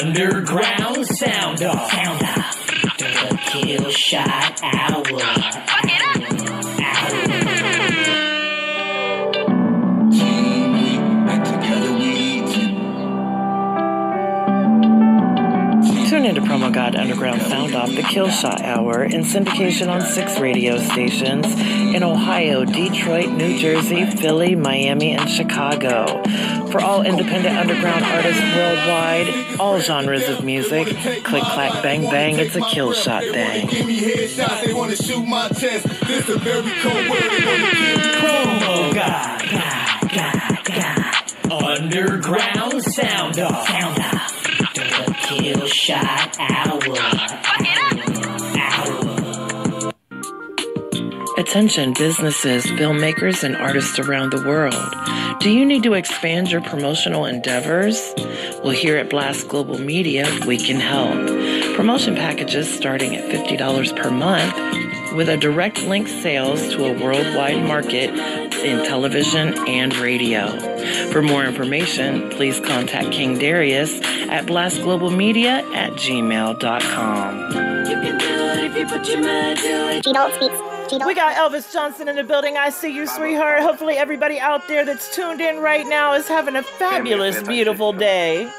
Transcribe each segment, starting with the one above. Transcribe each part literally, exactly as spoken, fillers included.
Underground Sound Off. Sound Off. The Kill Shot Hour. Fuck it up. Tune into Promo God Underground Sound Off, the Kill Shot Hour, in syndication on six radio stations in Ohio, Detroit, New Jersey, Philly, Miami, and Chicago. For all independent underground artists worldwide, all genres of music, click, clack, bang, bang, it's a kill shot thing. Promo God, God, God, God. Underground Sound Off. Sound Off. The Kill Shot Hour. Fuck it up. Attention businesses, filmmakers, and artists around the world. Do you need to expand your promotional endeavors? Well, here at Blast Global Media, we can help. Promotion packages starting at fifty dollars per month with a direct link sales to a worldwide market in television and radio. For more information, please contact King Darius at blastglobalmedia at gmail dot com. You can do it if you put your mind to it. She don't speak. She don't. We got Elvis Johnson in the building. I see you, sweetheart. Hopefully everybody out there that's tuned in right now is having a fabulous, beautiful day.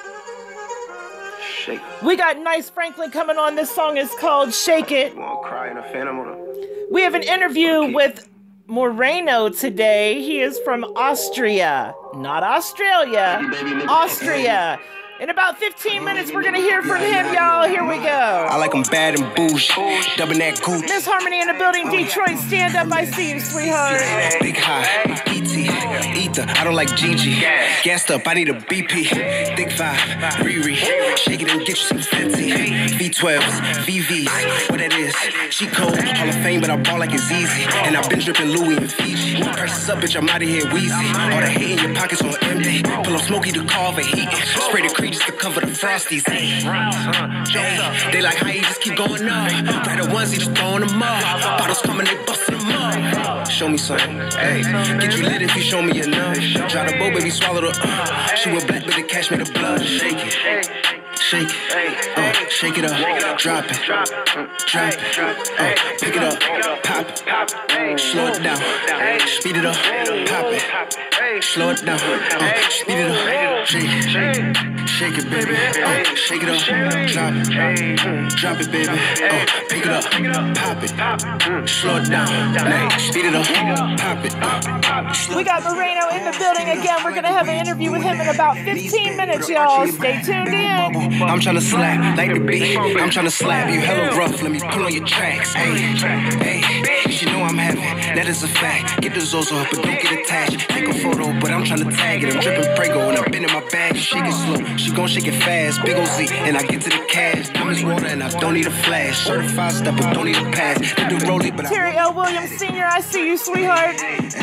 Shake. We got Nice Franklin coming on. This song is called Shake It. You wanna cry in a phantom on a... We have an interview with Moreno today. He is from Austria. Not Australia. Austria. In about fifteen minutes, we're going to hear from him, y'all. Here we go. I like them bad and bougie, dubbing that gooch. Miss Harmony in the building, Detroit. Stand up, I see you, sweetheart. Big high, E T, Ether, I don't like Gigi. Gassed up, I need a B P. Thick five, Riri, shake it and get you some fancy. V twelves, V Vs, what that is. She cold, Hall of Fame, but I ball like it's easy. And I've been dripping Louis and Fiji. Prices up, bitch, I'm out of here wheezy. All the hate in your pockets on empty. Pull up Smokey to call for heat. Spray the cream just to cover the frosties. Hey, they like how you just keep going up. Grab the ones, he just throwing them up. Bottles coming, they busting them up. Show me something, hey. Get you lit if you show me enough. Try the bow, baby, swallow the uh. She was black, but the cash made the blood. Shake it, shake it, uh, shake it up, drop it, drop it, uh, pick it up, pop it, slow it down, speed it up, pop it, slow it down, uh, speed it up, shake it, shake it, baby, uh, shake it up, drop it, drop it, baby, uh, pick it up, pop it, slow it down, speed it up, pop it, uh, We got Moreno in the building again. We're going to have an interview with him in about fifteen minutes, y'all. Stay tuned in. I'm tryna slap, like the beat. I'm tryna slap you hella rough. Let me pull on your tracks. Hey, hey, you know I'm having. That is a fact. Get the Zozo up, but don't get attached. Take a photo, but I'm tryna tag it. I'm dripping Prego and I've been in my bag. Shake it slow, she gon' shake it fast. Big O Z, and I get to the cash. Diamonds water, and I don't need a flash. Certified step, but don't need a pass. They do roll it, but I. Terry L. Williams Senior, I see you, sweetheart.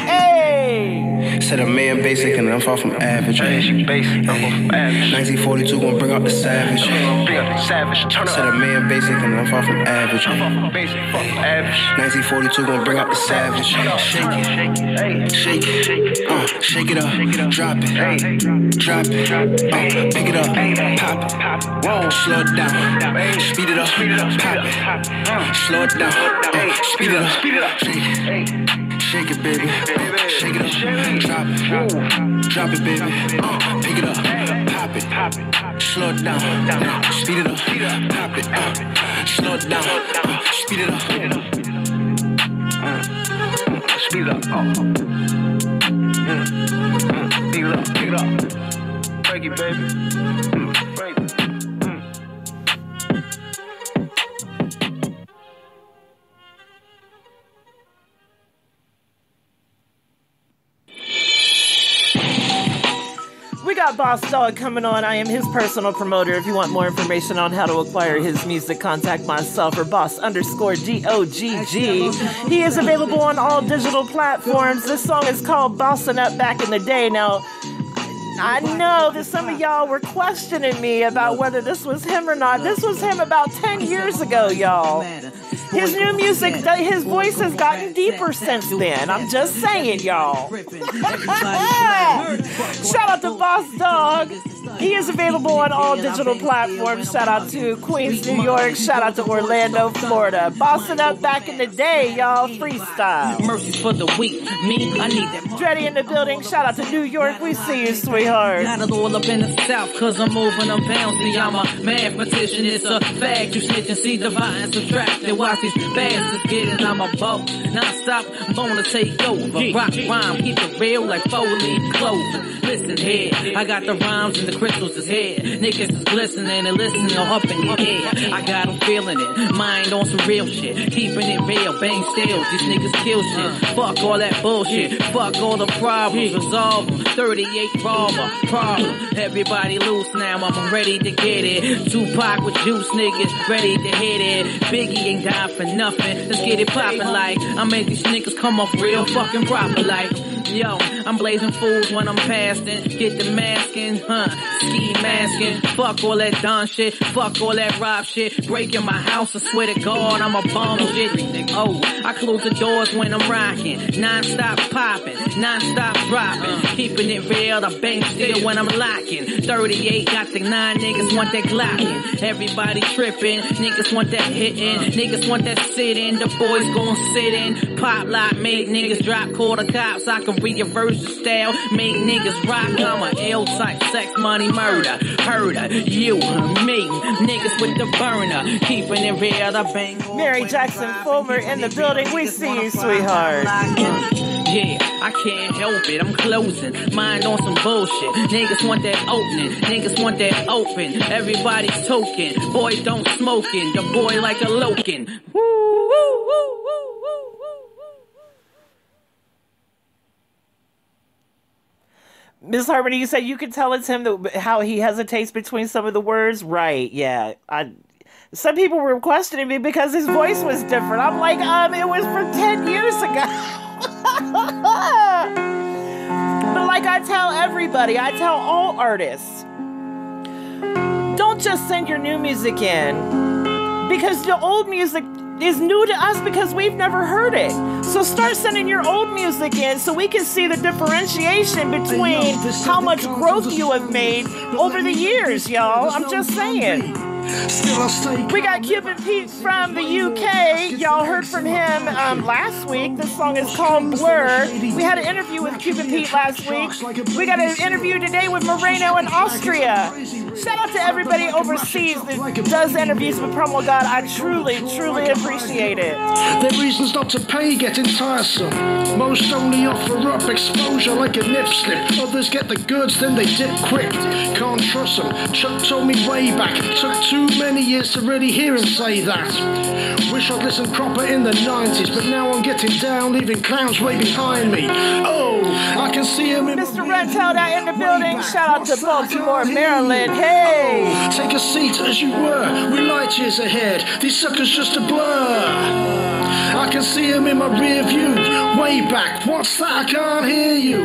Hey. Said a man basic, and I'm far from average. nineteen forty-two gon' bring out the savage. Savage, turn up. Said a man basic and I'm far from average. Basic, fuck average. nineteen forty-two gon' bring out the savage. Shake it, shake it, uh, shake it up, drop it, drop it, uh, pick it up, pop it, whoa, slow it down, speed it up, pop it, slow it down, uh, speed it up, shake it, shake it, baby, shake it up, drop it, drop it, baby, uh, pick it up, pop it, slow it down, speed it up, pop it, uh, slow it down, uh, speed it up, Speed it up, oh. Mm. Mm. Speed it up, speed it up. Break it, baby. Mm. Break it. Mm. We got Boss Dog coming on. I am his personal promoter. If you want more information on how to acquire his music, contact myself or Boss underscore D O G G. He is available on all digital platforms. This song is called Bossin' Up Back in the Day. Now, I know that some of y'all were questioning me about whether this was him or not. This was him about ten years ago, y'all. His new music, his voice has gotten deeper since then. I'm just saying, y'all. Shout out to Boss Dog. He is available on all digital platforms. Shout out to Queens, New York. Shout out to Orlando, Florida. Bossing up back in the day, y'all. Freestyle. Mercy for the weak. Me, I need that. Dreddy in the building. Shout out to New York. We see you, sweetheart. Got it all up in the south, cause I'm moving them bouncy. I'm a mathematician, it's a fact. You snitch and see divide and subtract. And watch these bastards getting on my boat. Non-stop, I'm gonna take over. Rock rhyme, keep it real like Foley clothing. Listen here, I got the rhymes and the crystals is here. Niggas is listening and listening up in your ear. I got them feeling it, mind on some real shit. Keeping it real, bang still, these niggas kill shit. Fuck all that bullshit, fuck all the problems, resolve them. thirty-eight robber, problem. Everybody loose now, I'm ready to get it. Tupac with juice, niggas ready to hit it. Biggie ain't dying for nothing, let's get it poppin' like. I make these niggas come off real fucking proper like. Yo, I'm blazing fools when I'm passing. Get the masking, huh? Ski masking. Fuck all that Don shit. Fuck all that rob shit. Breaking my house, I swear to God, I'm a bomb shit. Oh, I close the doors when I'm rocking. Non-stop popping, non-stop dropping. Keeping it real, the bank still when I'm locking. thirty-eight, got the nine, niggas want that glocking. Everybody tripping, niggas want that hitting. Niggas want that sitting, the boys gon' sit in. Pop lock, make niggas drop, call the cops. I can reverse the style, make niggas rock. I'm a L-type, sex, money, murder. Herder, you, me, niggas with the burner. Keeping it real, the bang. Mary Jackson Fulmer in the building. We see you, sweetheart. Yeah, I can't help it, I'm closing. Mind on some bullshit. Niggas want that opening, niggas want that open. Everybody's token, boy don't smoking. The boy like a lokin'. Woo, woo, woo, woo, woo. Miss Harmony, you said you could tell it's him that, how he hesitates between some of the words. Right? Yeah. I. Some people were questioning me because his voice was different. I'm like, um, it was for ten years ago. But like I tell everybody, I tell all artists, don't just send your new music in because the old music is new to us because we've never heard it. So start sending your old music in so we can see the differentiation between how much growth you have made over the years, y'all. I'm just saying. We got Cupid Pete from the U K. Y'all heard from him um, last week. This song is called Blur. We had an interview with Cupid Pete last week. We got an interview today with Moreno in Austria. Shout out to everybody overseas that does interviews with Promo God. I truly, truly appreciate it. Their reasons not to pay getting tiresome. Most only offer up exposure like a nip slip. Others get the goods, then they dip quick. Can't trust them. Chuck told me way back. Took too many years to really hear him say that. Wish I'd listened proper in the nineties, but now I'm getting down, leaving clowns way behind me. Oh, I can see him in Mister Rentelda in the building. Shout out to Baltimore, Maryland. Hey! Oh, take a seat as you were. We're light years ahead. These suckers just a blur. I can see him in my rear view. Way back, what's that? I can't hear you.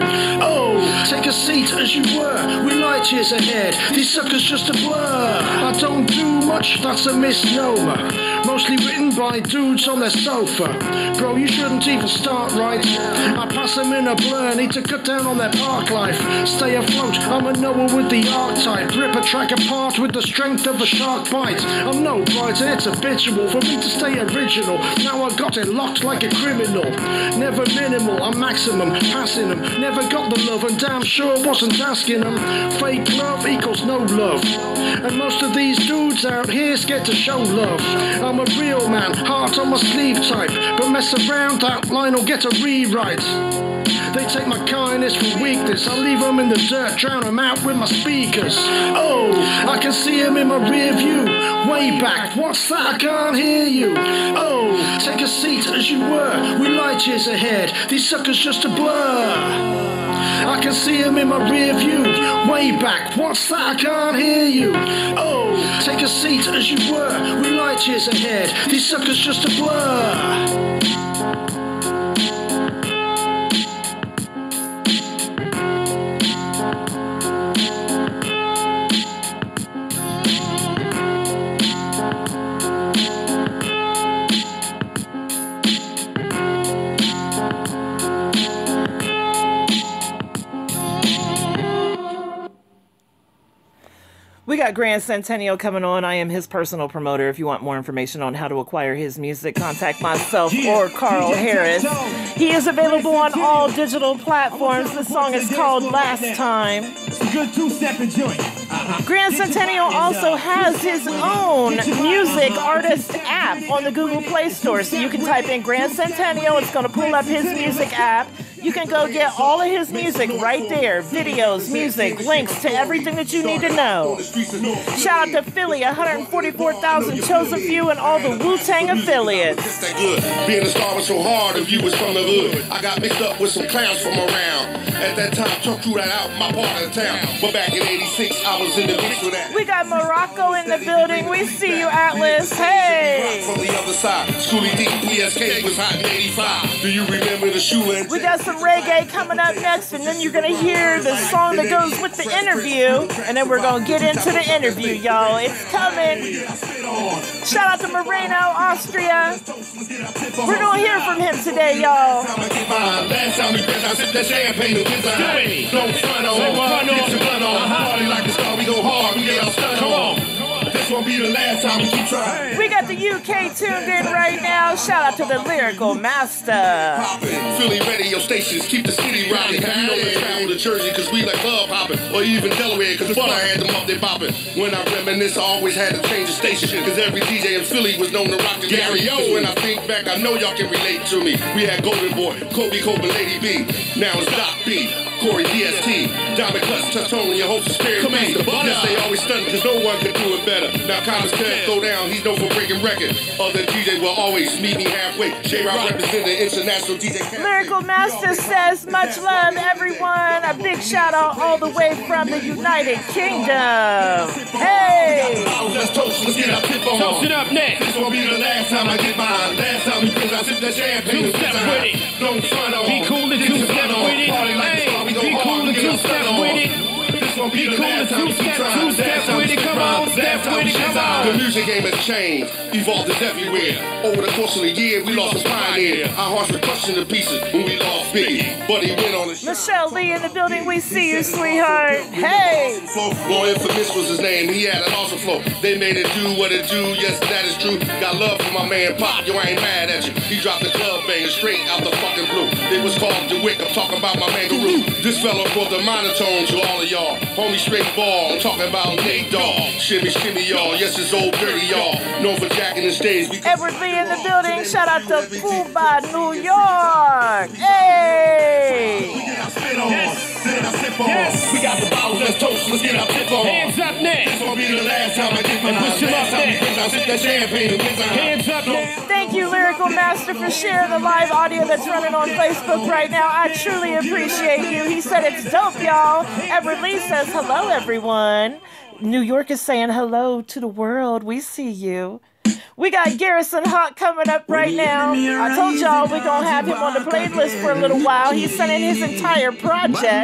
Oh, take a seat as you were. We're light years ahead. These suckers just a blur. I don't do much, that's a misnomer. Mostly written by dudes on their sofa. Bro, you shouldn't even start right. I pass them in a blur, need to cut down on their park life. Stay afloat, I'm a Noah with the archetype. Rip a track apart with the strength of a shark bite. I'm no writer, it's habitual for me to stay original. Now I got it locked like a criminal. Never minimal, I'm maximum, passing them. Never got the love and damn sure wasn't asking them. Fake love equals no love. And most of these dudes out here scared to show love. I'm a real man, heart on my sleeve type. But mess around, that line will get a rewrite. They take my kindness for weakness. I leave them in the dirt, drown them out with my speakers. Oh, I can see them in my rear view. Way back, what's that? I can't hear you. Oh, take a seat as you were. We're light years ahead. These suckers just a blur. I can see them in my rear view. Way back, what's that? I can't hear you. Oh, take a seat as you were. We're light years ahead. These suckers just a blur. We got Grand Centennial coming on. I am his personal promoter. If you want more information on how to acquire his music, contact myself or Carl Harris. He is available on all digital platforms. The song is called Last Time. Good two-step joint. Grand Centennial also has his own music artist app on the Google Play Store. So you can type in Grand Centennial. It's going to pull up his music app. You can go get all of his music right there. Videos, music, links to everything that you need to know. Shout out to Philly, one hundred forty-four thousand chosen few and all the Wu-Tang affiliates. That good. Being a star was so hard if you was from the hood. I got mixed up with some clowns from around. At that time, Chuck threw that out my part of the town. But back in eighty-six, I was in the mix with that. We got Morocco in the building. We see you, Atlas. Hey! From the other side, Schoolie D, P S K was hot in eighty-five. Do you remember the shoe and... We got some reggae coming up next, and then you're going to hear the song that goes with the interview, and then we're going to get into the interview, y'all. It's coming. Shout out to Moreno, Austria. We're going to hear from him today, y'all. Last time we I sipped that champagne and kids don't front on, get your gun on. Party like a star, we go hard, we get our stunt on. This won't be the last time we keep trying. We got the U K tuned in right now. Shout out to the Lyrical Master. Poppin', Philly radio stations keep the city rocking. Have you ever traveled to Jersey cause we like club hopping? Or even Delaware cause fun I had them up there popping. When I reminisce, I always had to change the station cause every D J in Philly was known to rock the Gary. Cause when I think back, I know y'all can relate to me. We had Golden Boy, Kobe Cope, and Lady B. Now it's Doc B, Corey D S T, Diamond Clutch, Touch-Tone, your hopes are scared of me. Yes, they always stunned cause no one could do it better. Now Thomas Kev go down, he's known for breaking records. Other D Js will always meet me halfway. J-Rock represent the international D J. Lyrical Master says, much love, everyone. A big shout out all the way from the United Kingdom. Hey! Let's toast, let's get our tip on. Toast it up next. This won't be the last time I get mine. Last time because I sip that champagne. Two-step with it. Don't front on. Be cool and two-step with it. Party like a star, we go Be hard, cool and we get our two-step stunt on. with it. This won't be Be the cool last and time we keep two-step, trying. two-step Last time with we it. keep Come trying. on, step Last time with we it. keep Come trying. on. The music game has changed, evolved is everywhere. Over the course of the year, we lost a pioneer. Our hearts were crushed into pieces when we lost Biggie. But he went on the show. Michelle Lee in the building. We see you, sweetheart. Hey! More Infamous was his name. He had an awesome flow. They made it do what it do. Yes, that is true. Got love for my man Pop. Yo, I ain't mad at you. He dropped the club bang straight out the fucking blue. It was called DeWick. I'm talking about my man Guru. This fella brought the monotone to all of y'all. Homie straight ball. I'm talking about Nate Dogg. Shimmy, shimmy, y'all. Yes, it's old dirty, y'all. Known for jacking the stage. We Edward Lee in the building. Shout out to Puba, New York. Hey! Yes. We got the bottles, let's toast, let's get our tip on. Hands up next. This won't be the last time I get my Push 'em up last time next. because I sip that champagne and kiss our Hands up next. Thank you, Lyrical Master, for sharing the live audio that's running on Facebook right now. I truly appreciate you. He said it's dope, y'all. Edward Lee says, hello, everyone. New York is saying hello to the world. We see you. We got Garrison Hawk coming up right now. I told y'all we're going to have him on the playlist for a little while. He's sending his entire project.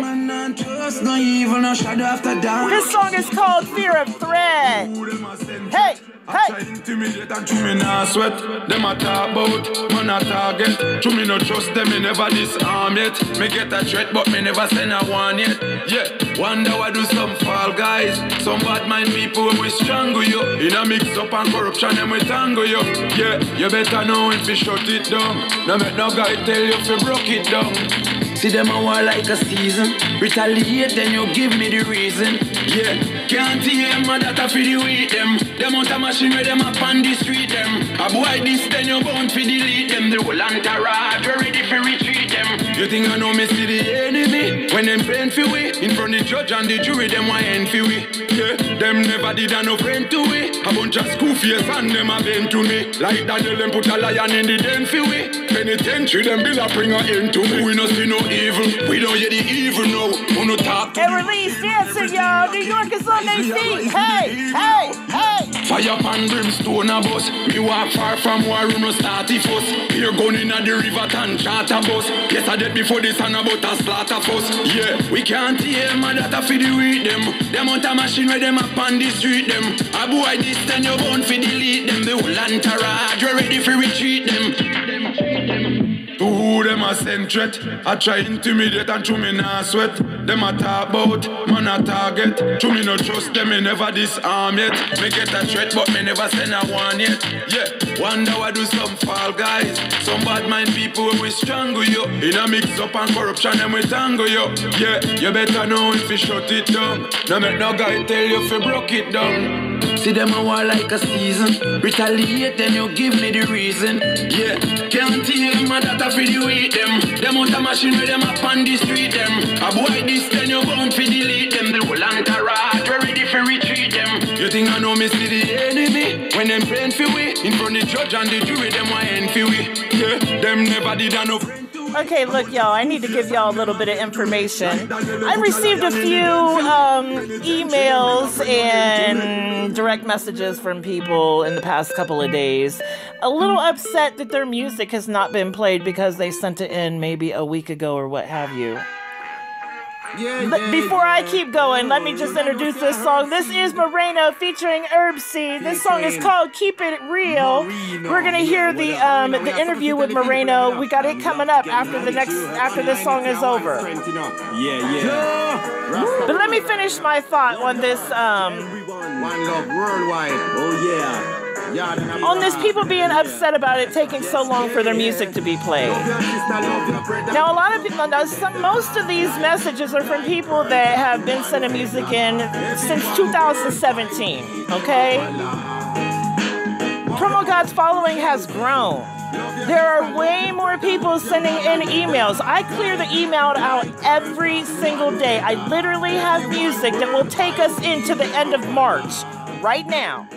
This song is called Fear of Threat. Hey! Hey! Intimidate and to me nah sweat. Them a talk about, man a target. To me no trust them, me never disarm yet. Me get a threat, but me never send a one yet. Yeah, wonder why do some fall guys. Some bad mind people when we strangle you. In a mix up and corruption, them we tangle you. Yeah, you better know when to shut it down. No make no guy tell you if you broke it down. See them a war like a season. Retaliate, then you give me the reason. Yeah, can't hear my data for the weed them. Them out of machine where them up on the street them. A boy this, then you bound for delete them. The whole entourage, we ready for retreat them. You think I know me see the enemy? When them playing for we, in front of the judge and the jury, them want end for we. Yeah, them never did a no friend to we. A bunch of school face and them a been to me. Like Daniel, them put a lion in the den for we. Penitentiary, them bill a bring a end to me. We no see no evil, we don't hear the evil now. We no talk to And release dancing, y'all. New York is on their feet. Hey, hey, hey. fire pan brimstone a bus. Me walk far from war, we no start the fuss. Here gun inna the river and charter bus. Yes, I did before this and about a slaughter fuss. Yeah, we can't hear my data for the weed them. Them out a machine where them up on the street them. A boy this then you bound for delete them. The whole entourage, we ready for retreat them. To who them a send threat, I try intimidate and to me nah sweat. them a talk about, man a target. True me no trust them, me never disarm yet. Me get a threat, but me never send a one yet. Yeah, wonder why do some fall guys. Some bad mind people we strangle you. In a mix up and corruption, them we tangle you. Yeah, you better know if you shut it down. No make no guy tell you if you broke it down. See them a war like a season. Retaliate, then you give me the reason. Yeah, can't tell my data for the weight them. Them out the machine where them up on the street them. A boy this then you bound for delete them. The whole entourage, we're ready for retreat them. You think I know me see the enemy? When them playing for we, in front of the judge and the jury, them why end for we. Yeah, them never did enough. Okay, look, y'all, I need to give y'all a little bit of information. I received a few um, emails and direct messages from people in the past couple of days. A little upset that their music has not been played because they sent it in maybe a week ago or what have you. Yeah, L- yeah, before yeah. I keep going, let me just introduce this song. This is Moreno featuring Herb C. This song is called Keep It Real. We're gonna hear the um the interview with Moreno. We got it coming up after the next after this song is over. Yeah, yeah. But let me finish my thought on this um One love worldwide. Oh yeah. on this people being upset about it taking so long for their music to be played. Now, a lot of people, now some, most of these messages are from people that have been sending music in since two thousand seventeen, okay? Promo God's following has grown. There are way more people sending in emails. I clear the email out every single day. I literally have music that will take us into the end of March right now.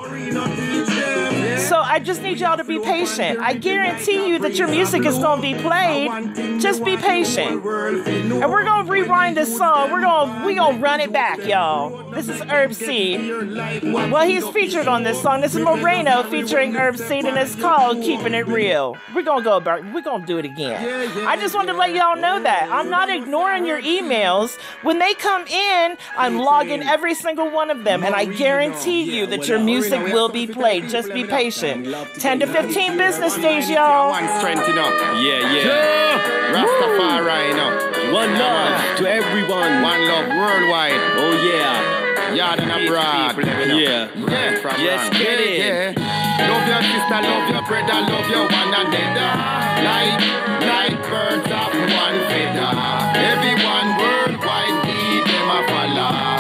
So I just need y'all to be patient. I guarantee you that your music is going to be played. Just be patient. And we're going to rewind this song. We're going we gonna run it back, y'all. This is Herb C. Well, he's featured on this song. This is Moreno featuring Herb C. And it's called Keeping It Real. We're going to go about We're going to do it again. I just wanted to let y'all know that. I'm not ignoring your emails. When they come in, I'm logging every single one of them. And I guarantee you that your music will be played. Just be patient. ten to fifteen business days, y'all. One strength, you know. Yeah, yeah. Rastafari, you know. One love to everyone. One love worldwide. Oh, yeah. Yard and abroad. Yeah. Yeah. Yes, get it. Yeah. Love your sister, love your brother, love your one another. Like, like birds of one feather. Everyone worldwide need them a follow.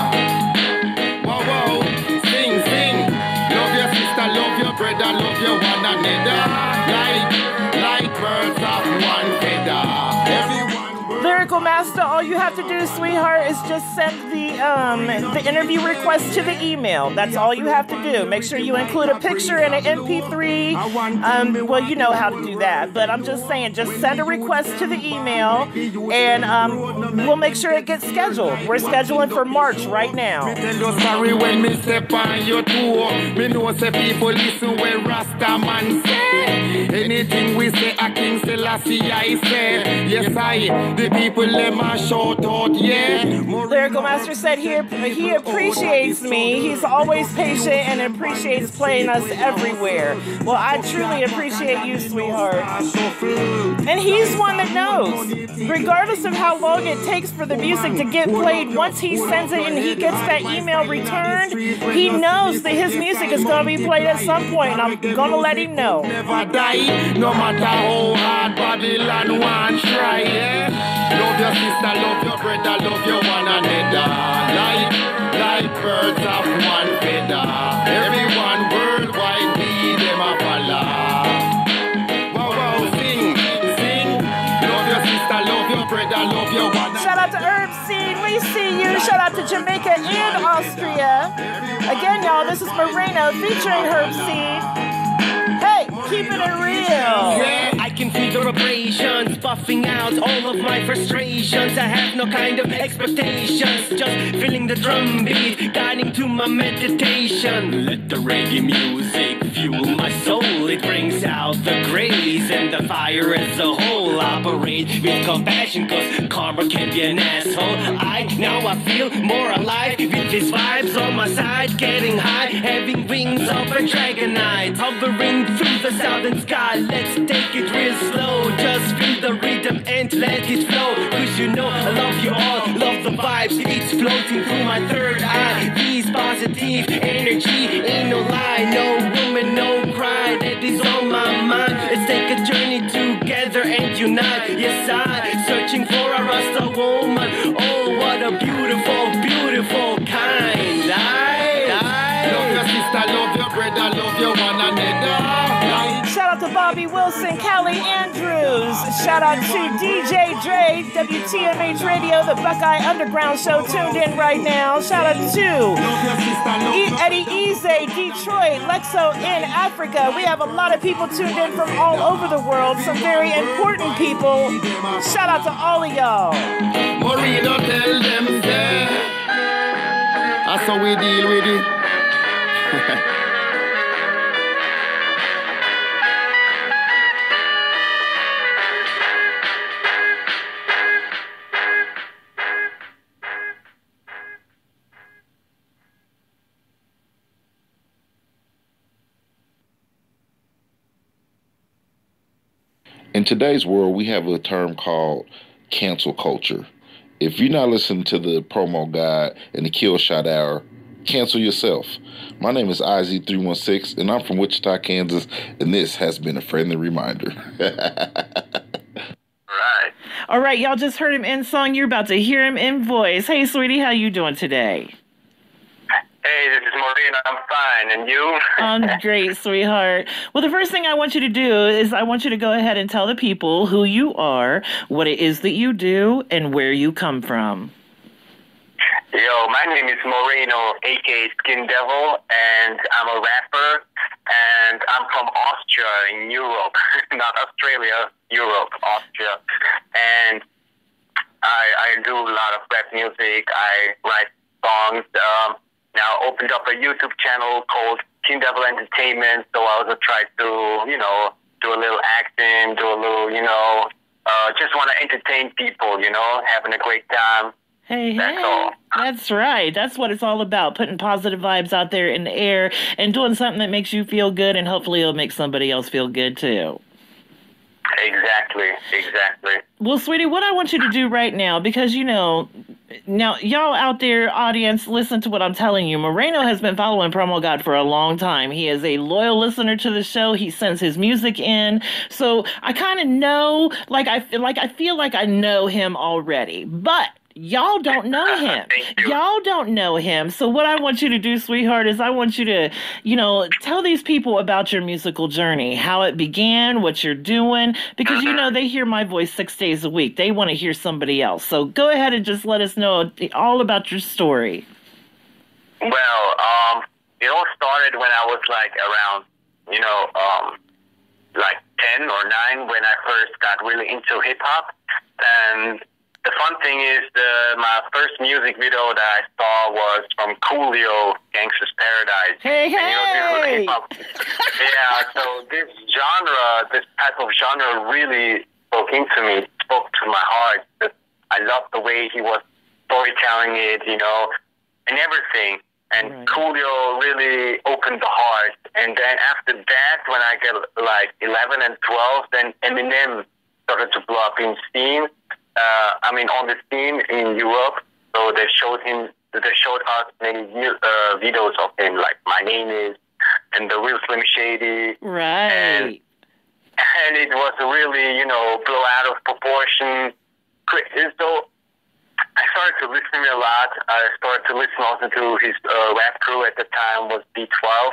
Whoa, whoa. Sing, sing. Love your sister, love your brother, love your one another. Like, like birds of one feather. Everyone. Lyrical Master, all you have to do, sweetheart, is just send the um the interview request to the email. That's all you have to do. Make sure you include a picture and an M P three. Um, well, you know how to do that, but I'm just saying, just send a request to the email, and um, we'll make sure it gets scheduled. We're scheduling for March right now. Sorry when me step on your tour. Me know say people listen when Rasta man say. Anything we say, I King Selassie I say. Yes I, the people let my shout out, yeah. Lyrical Master said he, he appreciates me. He's always patient and appreciates playing us everywhere. Well, I truly appreciate you, sweetheart. And he's one that knows. Regardless of how long it takes for the music to get played, once he sends it and he gets that email returned, he knows that his music is going to be played at some point, and I'm going to let him know. Never die, no matter how hard Babylon want try, yeah. Love your sister, love your brother, love your one another. Like, like birds of one feather. Everyone worldwide need them a follow. Wow, wow, sing, sing. Love your sister, love your brother, love your one. Shout out to Herb Seed, we see you. Shout out to Jamaica and Austria. Again, y'all, this is Moreno featuring Herb Seed. Hey, keeping it real. Yeah, I can feel the vibrations buffing out all of my frustrations. I have no kind of expectations, just feeling the drum beat guiding to my meditation. Let the reggae music fuel my soul. It brings out the grace and the fire as a whole. Operate with compassion, cause karma can be an asshole. I now I feel more alive with these vibes on my side, getting high, having wings of a dragonite, hovering through the southern sky. Let's take it real slow, just feel the rhythm and let it flow. Cause you know I love you all, love the vibes, it's floating through my third eye. These positive energy, ain't no lie, no woman, no cry, that is on my mind. Let's take a journey together and unite. Yes, I searching for a Rasta woman. Oh, what a beautiful, beautiful kind. I, I love your sister, love your brother, love your one another. Shout out to Bobby Wilson, Callie Andrews. Shout out to D J Dre, W T M H Radio, the Buckeye Underground Show, tuned in right now. Shout out to e- Eddie Eze, Detroit, Lexo in Africa. We have a lot of people tuned in from all over the world, some very important people. Shout out to all of y'all. Marina, tell them that. That's how we deal with it. In today's world, we have a term called cancel culture. If you're not listening to the promo guide and the kill shot hour, cancel yourself. My name is I Z three one six, and I'm from Wichita, Kansas, and this has been a friendly reminder. Right. All right, y'all just heard him in song. You're about to hear him in voice. Hey, sweetie, how you doing today? Hey, this is Marina. I'm fine. And you? I'm great, sweetheart. Well, the first thing I want you to do is I want you to go ahead and tell the people who you are, what it is that you do, and where you come from. Yo, my name is Moreno, a k a. Skin Devil, and I'm a rapper, and I'm from Austria in Europe. Not Australia, Europe, Austria. And I, I do a lot of rap music. I write songs. Um, now opened up a YouTube channel called Skin Devil Entertainment, so I also try to, you know, do a little acting, do a little, you know, uh, just want to entertain people, you know, having a great time. Hey, That's hey, all. that's right. That's what it's all about, putting positive vibes out there in the air and doing something that makes you feel good, and hopefully it'll make somebody else feel good too. Exactly, exactly. Well, sweetie, what I want you to do right now, because, you know, now, y'all out there, audience, listen to what I'm telling you. Moreno has been following Promo God for a long time. He is a loyal listener to the show. He sends his music in. So I kind of know, like I, like I feel like I know him already. But y'all don't know him. Y'all don't know him. So what I want you to do, sweetheart, is I want you to, you know, tell these people about your musical journey, how it began, what you're doing, because, you know, they hear my voice six days a week. They want to hear somebody else. So go ahead and just let us know all about your story. Well, um, it all started when I was like around, you know, um, like ten or nine when I first got really into hip hop. And the fun thing is, the, my first music video that I saw was from Coolio, Gangsta's Paradise. Hey, hey! And, you know, this yeah, so this genre, this type of genre really spoke into me, spoke to my heart. I loved the way he was storytelling it, you know, and everything. And right. Coolio really opened the heart. And then after that, when I get like eleven and twelve, then Eminem started to blow up in scene. Uh, I mean, on the scene in Europe, so they showed him, they showed us many uh, videos of him, like My Name Is, and The Real Slim Shady. Right. And, and it was really, you know, blow out of proportion. So I started to listen a lot. I started to listen also to his uh, rap crew at the time was B twelve,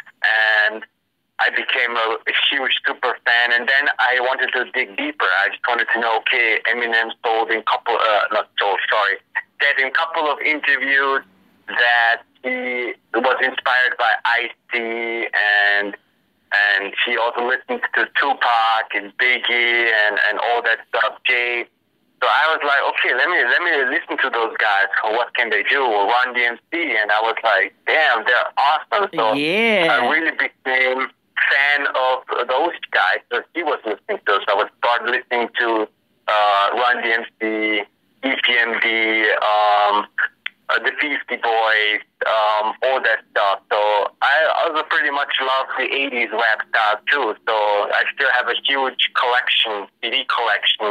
and I became a, a huge super fan, and then I wanted to dig deeper. I just wanted to know, okay, Eminem told in couple, uh, not told, sorry, said in a couple of interviews that he was inspired by Ice-T, and and he also listened to Tupac and Biggie and, and all that stuff, Jay. So I was like, okay, let me let me listen to those guys. What can they do? Or Run D M C, and I was like, damn, they're awesome. So yeah. I really became fan of those guys that he was listening to. So I would start listening to uh, Run D M C, E P M D, um, uh, the Beastie Boys, um, all that stuff. So I also pretty much love the eighties rap style too. So I still have a huge collection, C D collection,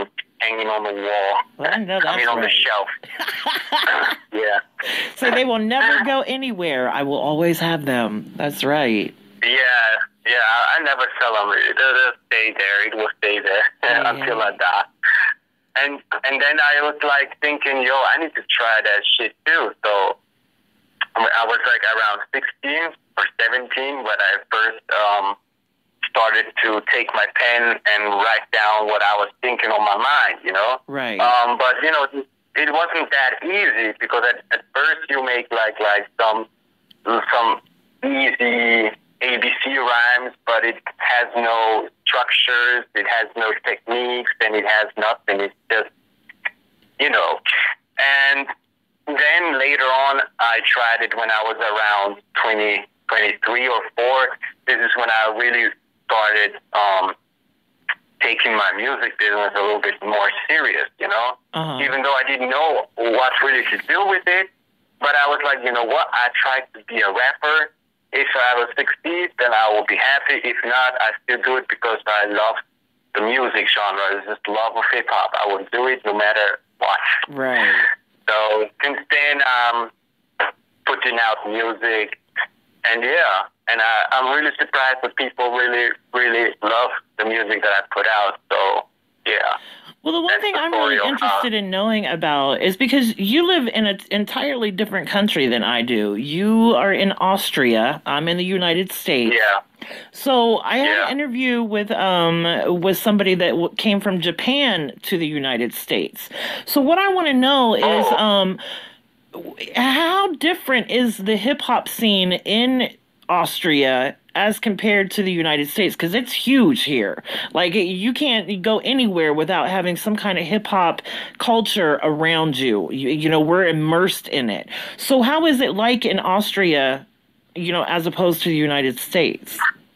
hanging on the wall. Well, I know I that's mean, on right. the shelf. Yeah. So they will never go anywhere. I will always have them. That's right. Yeah, yeah. I, I never sell them. It will stay there. It will stay there Yeah. until I die. And and then I was like thinking, yo, I need to try that shit too. So I was like around sixteen or seventeen when I first um, started to take my pen and write down what I was thinking on my mind, you know? Right. Um, but, you know, it wasn't that easy because at, at first you make like like some some easy A B C rhymes, but it has no structures, it has no techniques, and it has nothing. It's just, you know. And then later on, I tried it when I was around twenty, twenty-three or four. This is when I really started um, taking my music business a little bit more serious, you know? Uh-huh. Even though I didn't know what really to do with it, but I was like, you know what? I tried to be a rapper. If I will succeed, then I will be happy. If not, I still do it because I love the music genre. It's just love of hip-hop. I will do it no matter what. Right. So since then, I'm putting out music, and yeah, and I, I'm really surprised that people really, really love the music that I put out. So yeah. Well, the one thing I'm really interested in knowing about is because you live in an entirely different country than I do. You are in Austria. I'm in the United States. Yeah. So I had an interview with um with somebody that w- came from Japan to the United States. So what I want to know is um how different is the hip hop scene in Austria as compared to the United States? Because it's huge here. Like, you can't go anywhere without having some kind of hip hop culture around you. you. You know, we're immersed in it. So how is it like in Austria, you know, as opposed to the United States?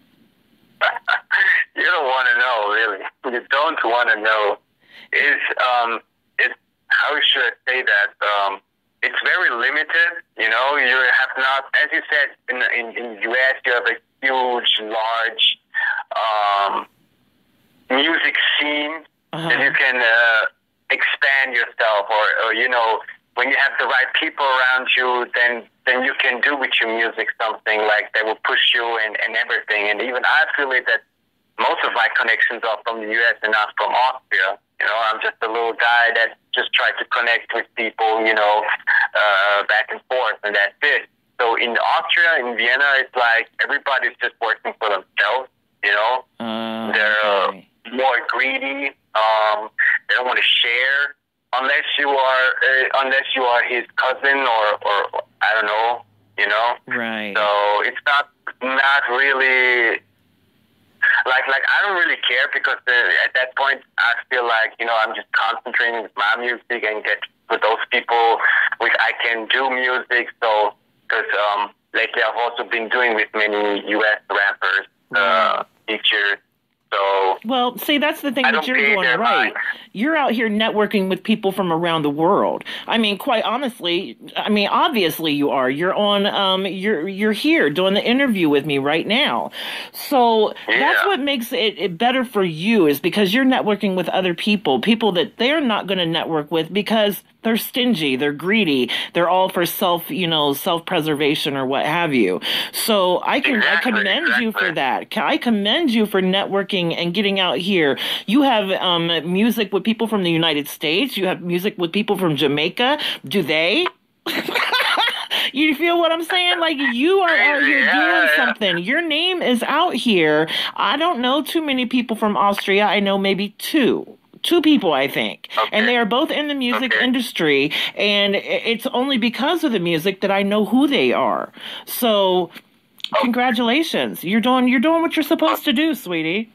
You don't want to know, really. You don't want to know. It's, um, it's, how should I say that? Um, it's very limited, you know. You have not, as you said, in in, in the U S, you have a huge, large um, music scene uh-huh. that you can uh, expand yourself, or, or you know, when you have the right people around you, then then you can do with your music something like that will push you and, and everything. And even I feel it that most of my connections are from the U S and not from Austria. You know, I'm just a little guy that just tried to connect with people, you know, uh, back and forth, and that's it. So in Austria, in Vienna, it's like everybody's just working for themselves, you know. Uh, They're okay. uh, more greedy. Um, they don't want to share unless you are uh, unless you are his cousin or, or I don't know, you know. Right. So it's not not really. Like, like I don't really care because uh, at that point I feel like, you know, I'm just concentrating with my music and get with those people which I can do music. So, because um, lately I've also been doing with many U S rappers, uh, teachers. So, well, see, that's the thing I that don't you're pay doing their right. mind. You're out here networking with people from around the world. I mean, quite honestly, I mean, obviously you are. You're on, um, you're you're here doing the interview with me right now. So Yeah. that's what makes it, it better for you, is because you're networking with other people, people that they're not going to network with because they're stingy, they're greedy, they're all for self, you know, self-preservation or what have you. So I can Exactly, I commend you for exactly. that. I commend you for networking and getting out here. You have um, music with people from the United States. You have music with people from Jamaica. Do they? You feel what I'm saying? Like, you are out here Yeah, doing yeah. something. Your name is out here. I don't know too many people from Austria. I know maybe two. Two people, I think. Okay. And they are both in the music Okay. industry. And i- it's only because of the music that I know who they are. So, congratulations. You're doing you're doing what you're supposed to do, sweetie.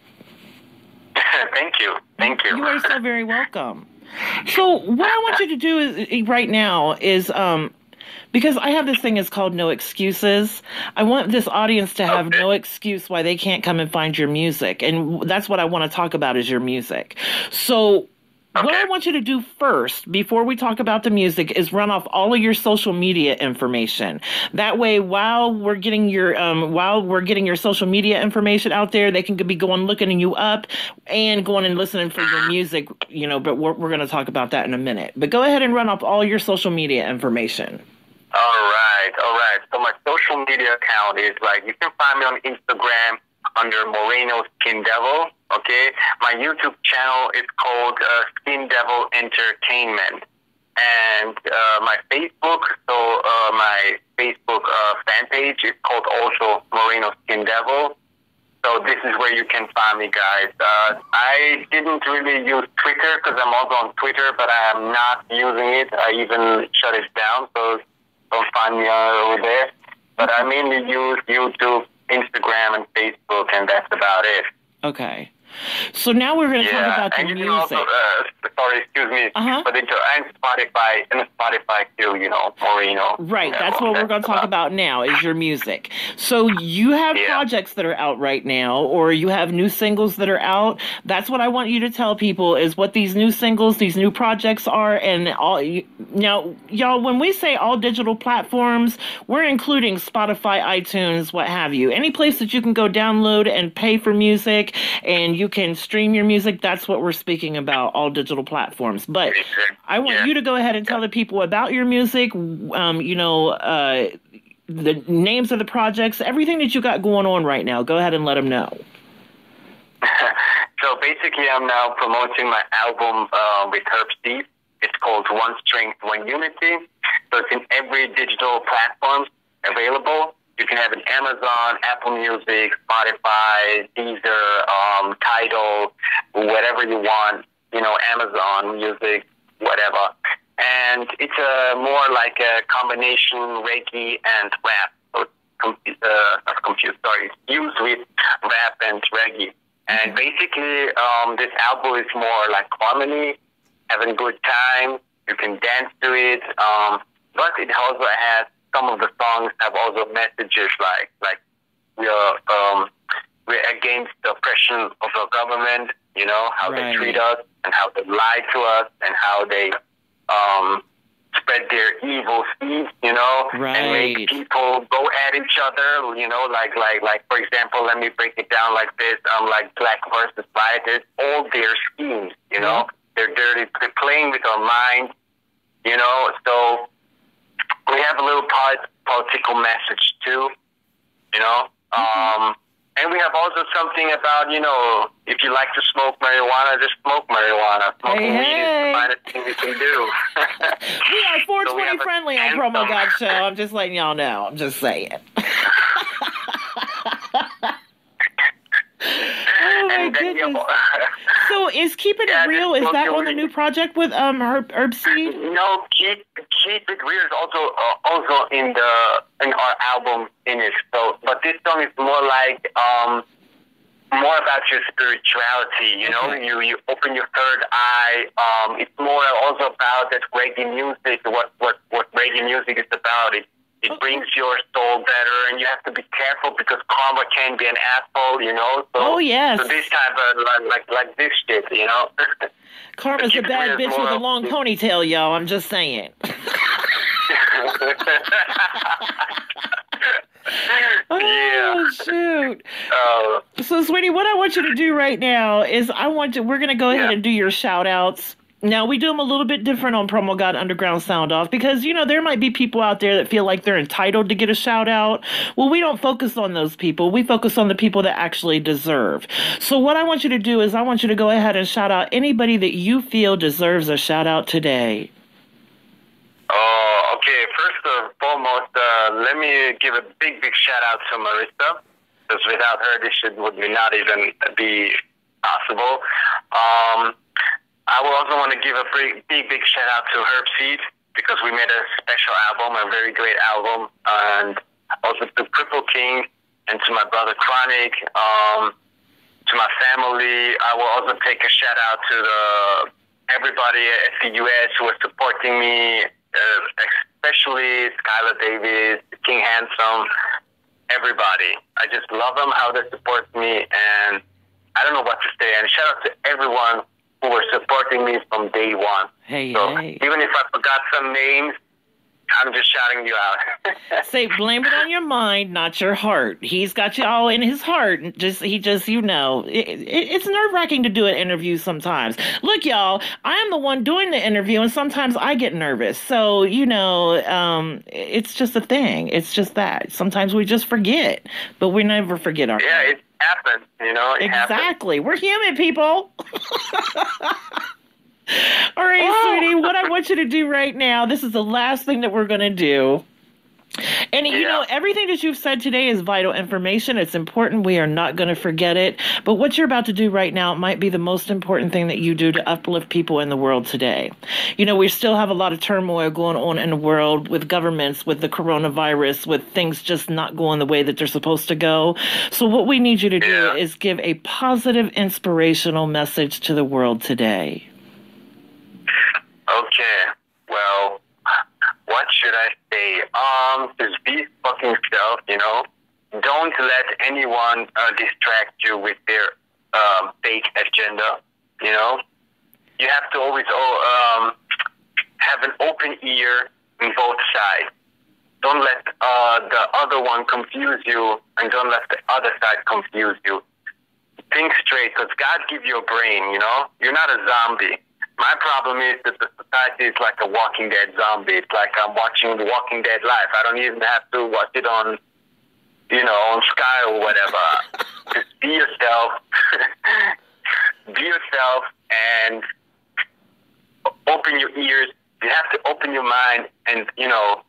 Thank you, thank you. You are so very welcome. So what I want you to do is right now is um because I have this thing is called No Excuses. I want this audience to have no excuse why they can't come and find your music. And that's what I want to talk about is your music. So What I want you to do first, before we talk about the music, is run off all of your social media information. That way, while we're getting your um, while we're getting your social media information out there, they can be going looking you up and going and listening for your music. You know, but we're we're going to talk about that in a minute. But go ahead and run off all your social media information. All right, all right. So my social media account is like, you can find me on Instagram under Moreno Skin Devil. Okay, my YouTube channel is called uh, Skin Devil Entertainment, and uh, my Facebook, so uh, my Facebook uh, fan page is called also Moreno Skin Devil. So this is where you can find me, guys. Uh, I didn't really use Twitter because I'm also on Twitter, but I am not using it. I even shut it down, so don't find me uh, over there. But I mainly use YouTube, Instagram, and Facebook, and that's about it. Okay. So now we're going to yeah, talk about the and you music. can also, uh, sorry, excuse me, uh-huh. but into, and Spotify, and Spotify too, you know, Moreno. Right, you that's know, what we're going to talk about now, is your music. So you have yeah. projects that are out right now, or you have new singles that are out. That's what I want you to tell people, is what these new singles, these new projects are, and all. Now, y'all, when we say all digital platforms, we're including Spotify, iTunes, what have you. Any place that you can go download and pay for music, and you can stream your music, that's what we're speaking about, all digital platforms. But I want yeah. you to go ahead and tell the people about your music, um, you know, uh, the names of the projects, everything that you got going on right now. Go ahead and let them know. So basically, I'm now promoting my album uh, with Herb Steve. It's called One Strength, One Unity. So it's in every digital platform available. You can have it Amazon, Apple Music, Spotify, Deezer, um, Tidal, whatever you want, you know, Amazon Music, whatever. And it's a more like a combination reggae and rap. So it's com- uh, not confused, sorry, it's used with rap and reggae. And basically, um, this album is more like harmony, having a good time. You can dance to it, um, but it also has some of the songs have also messages like like we are um, we're against the oppression of the government, you know, how right. they treat us and how they lie to us and how they um, spread their evil seeds, you know, right. and make people go at each other, you know, like like like for example, let me break it down like this, um, like black versus white, it's all their schemes, you know, mm-hmm. they're dirty, they're playing with our minds, you know, so. We have a little political message too, you know. Mm-hmm. Um, and we have also something about, you know, if you like to smoke marijuana, just smoke marijuana. Smoking hey, weed hey. is the finest thing you can do. We are four twenty so friendly on Promo God Show. I'm just letting y'all know. I'm just saying. Oh my goodness. So is Keep It yeah, Real, is that on the new project with um Herb, Herb Seed? No, Keep Keep It Real is also uh, also in the in our album in it. So, but this song is more like um more about your spirituality. You know, okay. you you open your third eye. Um, it's more also about that reggae music. What what what reggae music is about. It it okay. brings your soul better, and you have to be careful because karma can be an asshole. You know. So, oh yes. So this type of like like, like this shit. You know. Karma's a bad bitch with a long ponytail, y'all. I'm just saying. Oh, yeah. Shoot. Uh, so, sweetie, what I want you to do right now is I want to, we're going to go ahead yeah. and do your shout outs. Now, we do them a little bit different on Promo God Underground Sound Off because, you know, there might be people out there that feel like they're entitled to get a shout out. Well, we don't focus on those people. We focus on the people that actually deserve. So what I want you to do is I want you to go ahead and shout out anybody that you feel deserves a shout out today. Oh, okay. First and foremost, uh, let me give a big, big shout out to Marissa, because without her, this shit would not even be possible. Um, I will also want to give a big, big, big shout out to Herb Seed, because we made a special album, a very great album, and also to Cripple King and to my brother Chronic, um, to my family. I will also take a shout out to the everybody at the U S who is supporting me. Uh, especially Skylar Davis, King Handsome, everybody. I just love them, how they support me, and I don't know what to say. And shout out to everyone who were supporting me from day one. Hey, so hey. even if I forgot some names, I'm just shouting you out. Say, blame it on your mind, not your heart. He's got you all in his heart. Just he just, you know, it, it, it's nerve-wracking to do an interview sometimes. Look, y'all, I am the one doing the interview, and sometimes I get nervous. So, you know, um, it's just a thing. It's just that. Sometimes we just forget, but we never forget our Yeah, it happens, you know. It exactly. Happens. We're human, people. All right, sweetie, what I want you to do right now, this is the last thing that we're going to do. And, you know, everything that you've said today is vital information. It's important. We are not going to forget it. But what you're about to do right now might be the most important thing that you do to uplift people in the world today. You know, we still have a lot of turmoil going on in the world with governments, with the coronavirus, with things just not going the way that they're supposed to go. So what we need you to do Yeah. is give a positive, inspirational message to the world today. Okay, well, what should I say? Um, just be fucking self, you know? Don't let anyone uh, distract you with their um, fake agenda, you know? You have to always oh, um, have an open ear on both sides. Don't let uh, the other one confuse you, and don't let the other side confuse you. Think straight, because God gives you a brain, you know? You're not a zombie. My problem is that the society is like a Walking Dead zombie. It's like I'm watching The Walking Dead live. I don't even have to watch it on, you know, on Sky or whatever. Just be yourself. Be yourself and open your ears. You have to open your mind, and, you know,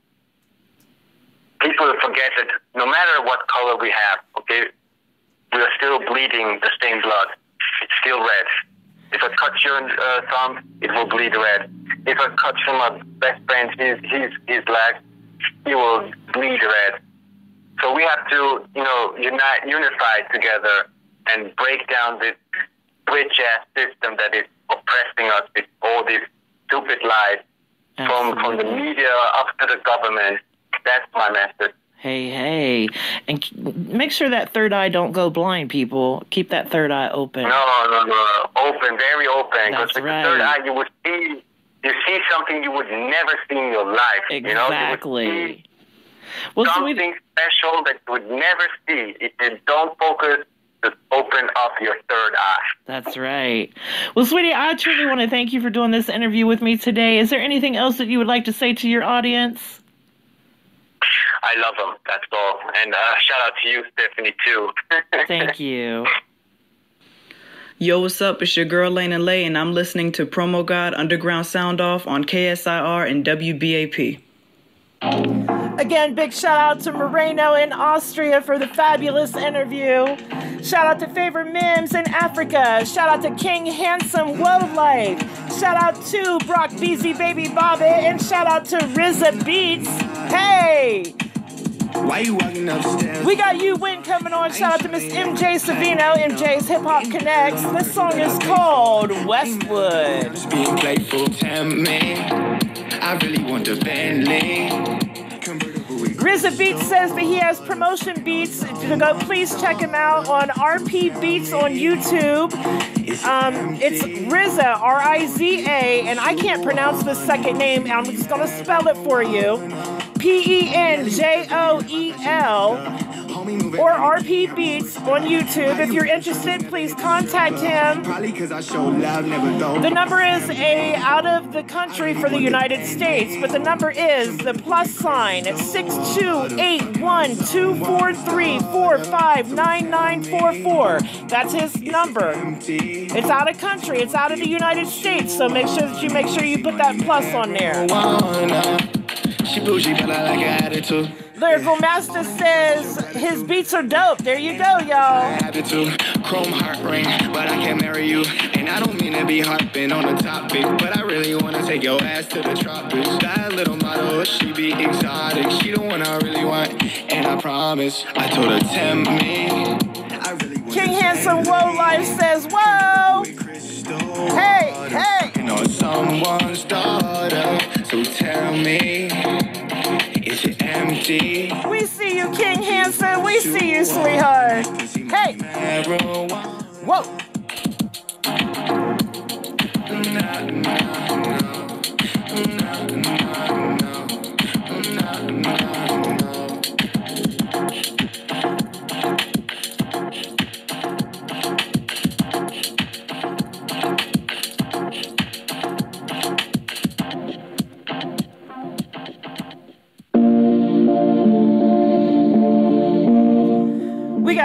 people forget that no matter what color we have, okay, we are still bleeding the same blood. It's still red. If I cut your uh, thumb, it will bleed red. If I cut from my best friend, his, his, his leg, he will bleed red. So we have to, you know, unite, unify together and break down this rich-ass system that is oppressing us with all these stupid lies from, from the media up to the government. That's my message. Hey, hey. And k- make sure that third eye don't go blind, people. Keep that third eye open. No, no, no. Open, very open. Because That's with right. the third eye, you would see, you see something you would never see in your life. Exactly. You know, you would see Well, something special that you would never see if you don't focus. Just open up your third eye. That's right. Well, sweetie, I truly want to thank you for doing this interview with me today. Is there anything else that you would like to say to your audience? I love them. That's all. And uh, shout out to you, Stephanie, too. Thank you. Yo, what's up? It's your girl, Lena Lay, and I'm listening to Promo God Underground Sound Off on K S I R and W B A P. Again, big shout out to Moreno in Austria for the fabulous interview. Shout out to Favor Mims in Africa. Shout out to King Handsome Wildlife. Shout out to Brock Beezy Baby Bobbit. And shout out to R Z A Beats. Hey! Why you walking upstairs? We got You Win coming on. Shout out to Miss M J Savino, M J's Hip Hop Connects. This song is called Westwood. Being playful, tempt me. I really want the Bentley. R Z A Beats says that he has promotion beats. Go, please check him out on R P Beats on YouTube. Um, it's R Z A, R I Z A, and I can't pronounce the second name. I'm just going to spell it for you. P E N J O E L. Or R P Beats on YouTube. If you're interested, please contact him. The number is a out of the country for the United States, but the number is the plus sign. It's six two eight one, two four three, four five nine nine four four. That's his number. It's out of country. It's out of the United States, so make sure that you make sure you put that plus on there. She bougie, but I like her attitude. Lyrical Master says his beats are dope. There you go, y'all. Happy to chrome heart ring, but I can't marry you. And I don't mean to be harping on the topic, but I really want to take your ass to the tropics. That little model, she be exotic. She the one I really want, and I promise. I told her, tempt me. I really want King Handsome Whoa Life says, whoa. Hey, hey. You know someone's daughter, so tell me, is it empty? We see you, King Handsome. We see you, sweetheart. Hey. Whoa.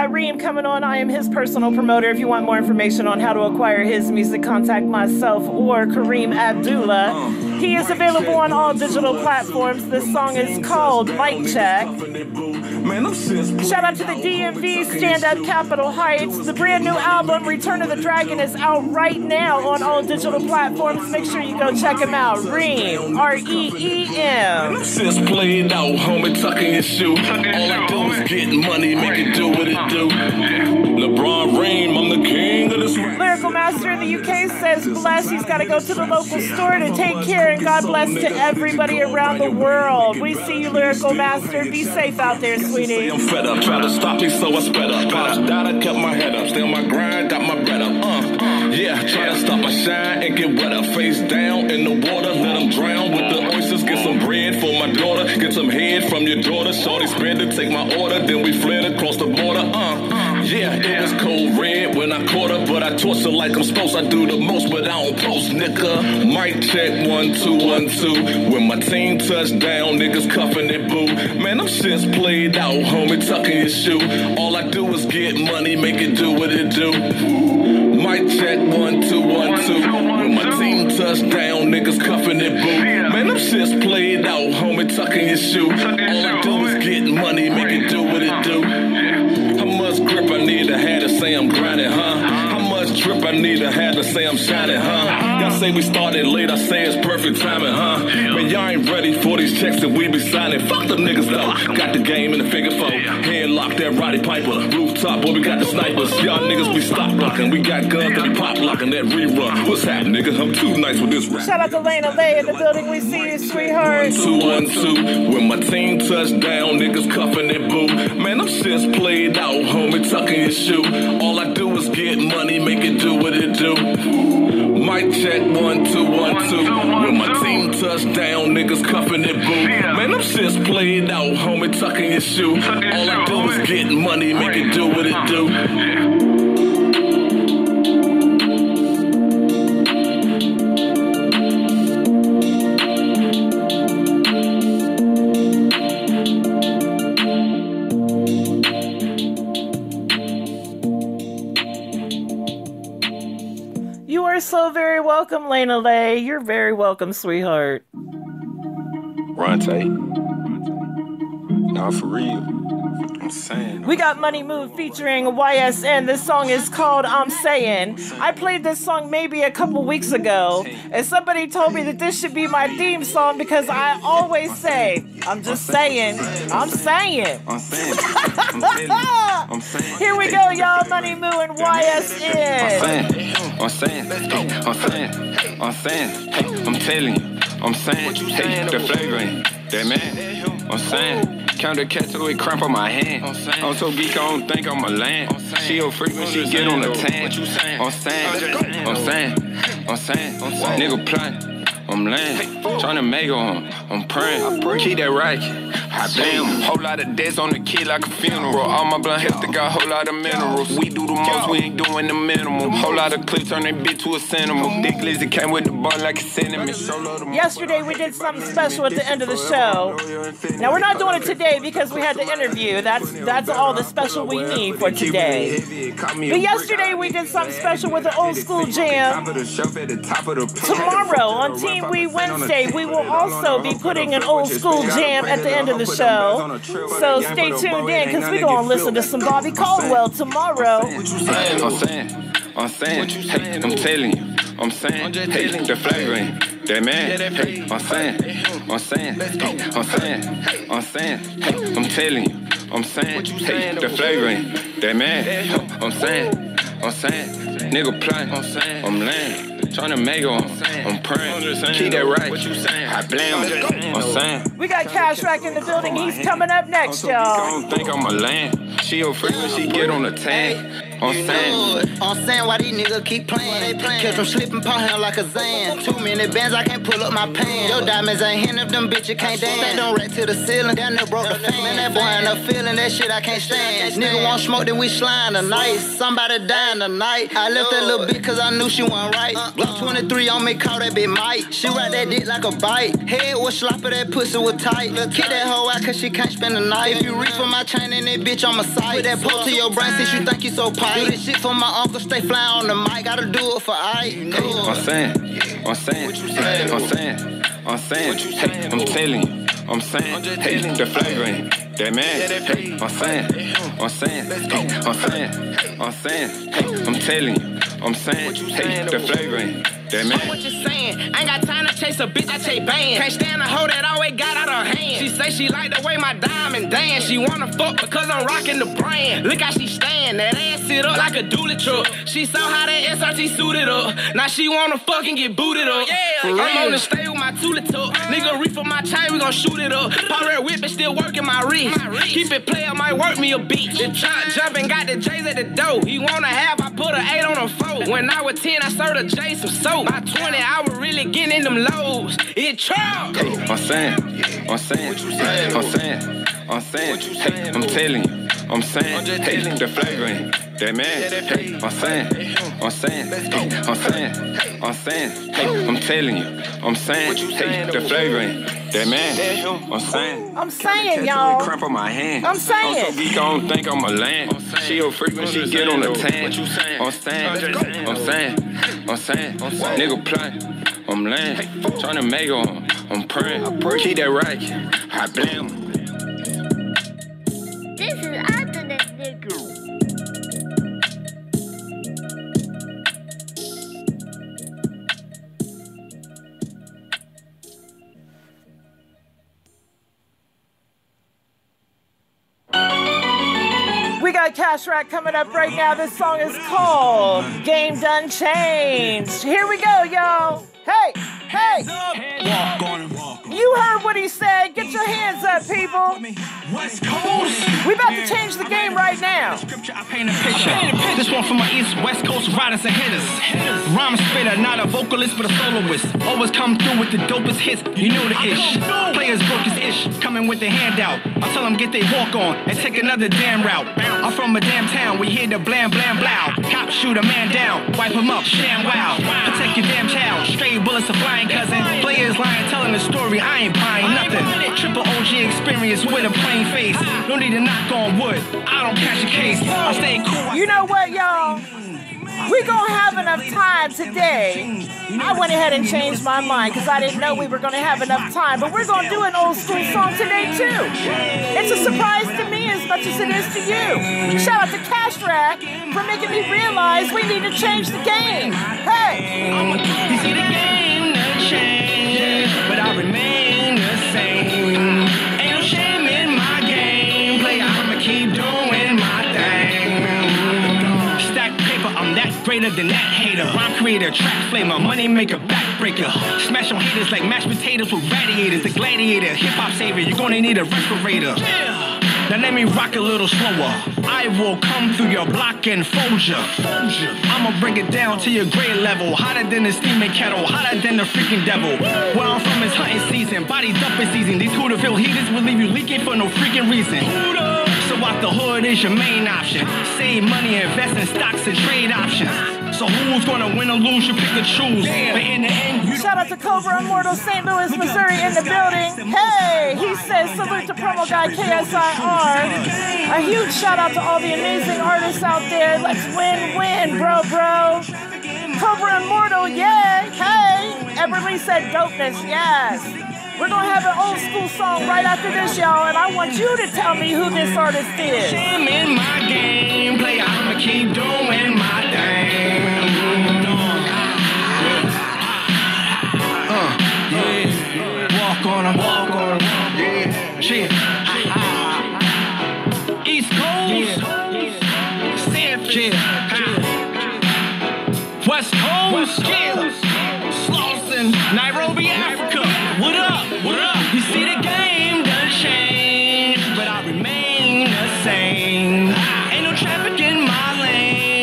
got Reem coming on. I am his personal promoter. If you want more information on how to acquire his music, contact myself or Kareem Abdullah. He is available on all digital platforms. This song is called Mic Check. Shout out to the D M V, Stand Up Capitol Heights. The brand new album, Return of the Dragon, is out right now on all digital platforms. Make sure you go check him out. Reem, R E E M. Since played out, homie, tucking your shoe. All I do is get money, make it do what it do. LeBron Reem, I'm the king of this rap. Lyrical Master in the U K says, bless, he's got to go to the local store to take care, and God bless to everybody around the world. We see you, Lyrical Master. Be safe out there, sweetie. I'm fed up, try to stop me, so I sped up. Pops died, I kept my head up. Stay on my grind, got my bread up. Uh, yeah, try to stop my shine and get wet up. Face down in the water, let them drown with the oysters. Get some bread for my daughter, get some head from your daughter. Shorty spend it, take my order, then we fled across the border. Uh, yeah, it was cold red when I caught her, but I torture like I'm supposed. I do the most, but I don't post, nigga. Mic check, one, two, one, two. When my team touched down, niggas cuffing it, boo. Man, them shit's played out, homie, tucking your shoe. All I do is get money, make it do what it do. Mic check, one, two, one, two. When my team touched down, niggas cuffing it, boo. Man, them shit's played out, homie, tucking your shoe. All I do is get money, make it do what it do. How much grip I need to have to say I'm grinding, huh? How much trip I need to have to say I'm shining, huh? Y'all say we started late, I say it's perfect timing, huh? Man, y'all ain't ready for these checks that we be signing. Fuck them niggas though. Got the game in the figure four. Headlock that Roddy Piper. Rooftop, boy, we got the snipers. Y'all niggas be stop blocking. We got guns that be pop locking. That rerun. What's happening, nigga? I'm too nice with this rap. Shout out to Lena Lay in the building. We see you, sweetheart. Two, one, two. When my team touched down, niggas cuffing it, boo. Man, them shit's played out, homie, tucking your shoe. All I do is get money, make it do what it do. Mic check, one, two, one, two. When my team touched down, niggas cuffing it, boo. Man, them shit's played out, homie, tucking your shoe. All I do is get money, make it do what it do. So very welcome, Lena Lay. You're very welcome, sweetheart. Ronte. Nah, for real. I'm saying. We got Money Move featuring Y S N. This song is called I'm Saying. I played this song maybe a couple weeks ago, and somebody told me that this should be my theme song because I always say, I'm just saying, I'm saying. I'm saying. I'm saying. Here we go, y'all. Money Move and Y S N. I'm saying. I'm saying. I'm saying. I'm telling you. I'm saying. Hey, the flavor ain't that man. I'm saying. Count the cats with cramp on my hand. I'm so geek, I don't think I'm a land. She a freak when she get on the tan. I'm saying, I'm saying, I'm saying, nigga plotting. I'm laying, tryna make her home. I'm praying, keep that right. I damn, whole lot of debts on the kid like a funeral. All my blood healthy got a whole lot of minerals. We do the most, we ain't doing the minimum. Whole lot of clips turn that bitch to a cinema. Dick Lizzy came with the bar like a cinnamon. Yesterday we did something special at the end of the show. Now we're not doing it today because we had the interview. That's that's all the special we need for today. But yesterday we did something special with the old school jam. Tomorrow on Team We Wednesday we will also be putting an old school jam at the end of the show. So stay tuned in because we're going to listen to some Bobby Caldwell tomorrow. I'm saying, I'm saying, hey, I'm telling you. I'm saying, hey, the flavor ain't that man. Hey, I'm saying, I'm saying, I'm saying, I'm saying, hey, I'm telling you. I'm saying, hey, the flavor ain't that man. I'm saying, I'm saying, nigga plotting, I'm laying. Tryna make her, I'm praying. Keep that right. I blame I'm saying. We got Cash Rack in the building. He's coming up next, y'all. I don't think I'm a land. She a freak when she get on the tag. I'm saying. I'm saying why these niggas keep playing. They playing. Catch them slipping, pop him like a Zan. Too many bands, I can't pull up my pants. Your diamonds ain't hitting if them bitches can't dance. They don't rack to the ceiling, down there broke the fan. Man, that boy ain't up feeling that shit I can't stand. Nigga want smoke, then we slime tonight. Somebody dying tonight. I left that little bitch cause I knew she wasn't right. Block twenty-three on me, call that bitch Mike. She ride that dick like a bite. Head was sloppy, that pussy was tight. Kick that hoe out cause she can't spend the night. If you reach for my chain and that bitch on my side. Put that pole to your brain since you think you so pipe. Do this shit for my uncle, stay flying on the mic. Gotta do it for I. You know I'm saying, I'm saying, I'm saying, I'm saying, hey, I'm telling you, I'm saying, hey, the flavor ain't that man. Hey, I'm saying, I'm saying, hey, I'm saying, I'm saying, hey, I'm telling you, I'm saying, hey, the flavor ain't that man. What you saying? I ain't got time to chase a bitch, I chase bands. Can't stand a hoe that always got out her hand. She say she like the way my diamond dance. She wanna fuck because I'm rocking the brand. Look how she stand, that ass sit up like a dually truck. She saw how that S R T suited up. Now she wanna fucking get booted up. Yeah, I'm on the stay with my tulip tuck. Nigga reef for my chain, we gon' shoot it up. Power red whip is still working my wrist. Keep it player, might work me a beat. The chop jumping, got the J's at the door. He wanna have, I put an eight on a four. When I was ten, I served a J some soap. By twenty, I was really getting in them lows. It trap. Hey, I'm saying, I'm saying, I'm saying, I'm saying, hey, I'm telling you, I'm saying, hey, the flavor ain't that man. Hey, I'm saying, I'm saying, hey, I'm saying, I'm saying, hey, I'm telling you, I'm saying, hey, the flavor ain't that man. I'm saying, I'm saying, y'all. Cramp on my hand. I'm saying. I'm so geek, I don't think I'm a land. She a freak when she get on the tan. I'm saying, I'm saying, I'm saying, nigga play. I'm laying, tryna make her, I'm praying. Keep that right, I blame. This is after the nigga. We got Cash Rack coming up right now. This song is called Game Done Changed. Here we go, y'all. Hey, hey. Walk on and walk. You heard what he said. Get your hands up, people. West Coast. We about to change the game right now. I paint a picture. This one for my East West Coast riders and hitters. Rhyme spitter, not a vocalist but a soloist. Always come through with the dopest hits. You know the ish. Players broke his ish. Coming with the handout. I tell them get they walk on and take another damn route. I'm from a damn town. We hear the blam blam blow. Cop shoot a man down. Wipe him up. Sham wow. Protect your damn child. Straight bullets are flying, cousin. Players lying, telling the story. I ain't buying nothing. Triple O G experience with a plain face. No need to knock on wood. I don't catch a case. I stay cool. You know what, y'all? We gonna have enough time today. I went ahead and changed my mind because I didn't know we were gonna have enough time. But we're gonna do an old school song today too. It's a surprise to me as much as it is to you. Shout out to Cash Rack for making me realize we need to change the game. Hey! You see the game done change, but I remain the same. Ain't no shame in my game. Play, I'ma keep doing my thing. Stack paper, I'm that greater than that hater. Rhyme creator, track flamer, money maker, backbreaker. Smash on haters like mashed potatoes with radiators. The gladiator, hip hop savior, you're gonna need a respirator. Now let me rock a little slower. I will come through your block and fold ya. I'ma bring it down to your grade level. Hotter than the steaming kettle, hotter than the freaking devil. Where I'm from is hunting season, body dumping season. These Hooterville heaters will leave you leaking for no freaking reason. So out the hood is your main option. Save money, invest in stocks and trade options. So who's gonna win or lose, you pick and choose. But in the end, you Shout out to Cobra Immortal, Saint Louis, Missouri in the building. Hey, he says salute to promo guy K S I R. A huge shout out to all the amazing artists out there. Let's win, win, bro, bro. Cobra Immortal, yeah. Hey, Everly said dopeness, yes. We're gonna have an old school song right after this, y'all, and I want you to tell me who this artist is. I'm in my game, play, I'ma keep doing my thing. Uh, yeah, walk on 'em, walk on 'em, yeah, shit. East Coast, San Francisco, West Coast, Slauson, Nairobi, Africa. What up? What up? You see the game done changed, but I remain the same. Ain't no traffic in my lane.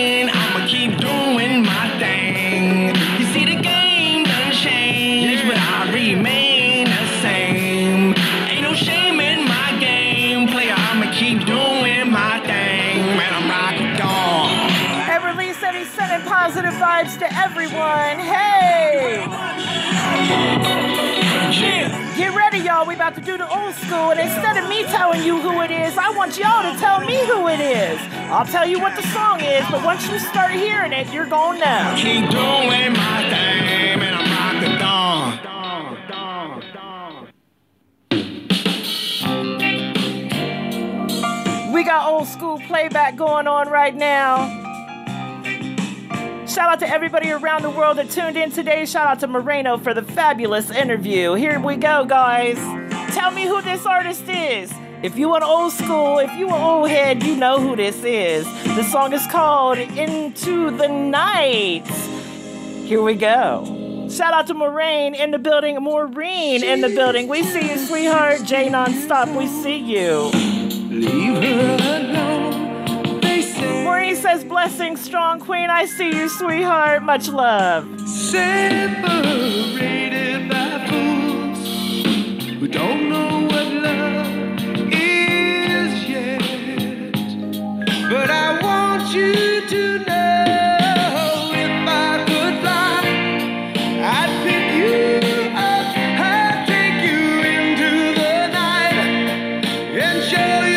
vibes to everyone. Hey! Get ready, y'all. We about to do the old school, and instead of me telling you who it is, I want y'all to tell me who it is. I'll tell you what the song is, but once you start hearing it, you're gonna know. Keep doing my thing, and I'm rocking dawn. We got old school playback going on right now. Shout out to everybody around the world that tuned in today. Shout out to Moreno for the fabulous interview. Here we go, guys. Tell me who this artist is. If you an old school, if you an old head, you know who this is. The song is called Into the Night. Here we go. Shout out to Maureen in the building. Maureen in the building. We see you, sweetheart. Jay Nonstop, we see you. Leave her alone. Maureen says, blessing, strong queen. I see you, sweetheart. Much love. Separated by fools who don't know what love is yet. But I want you to know if I could fly, I'd pick you up, I'd take you into the night and show you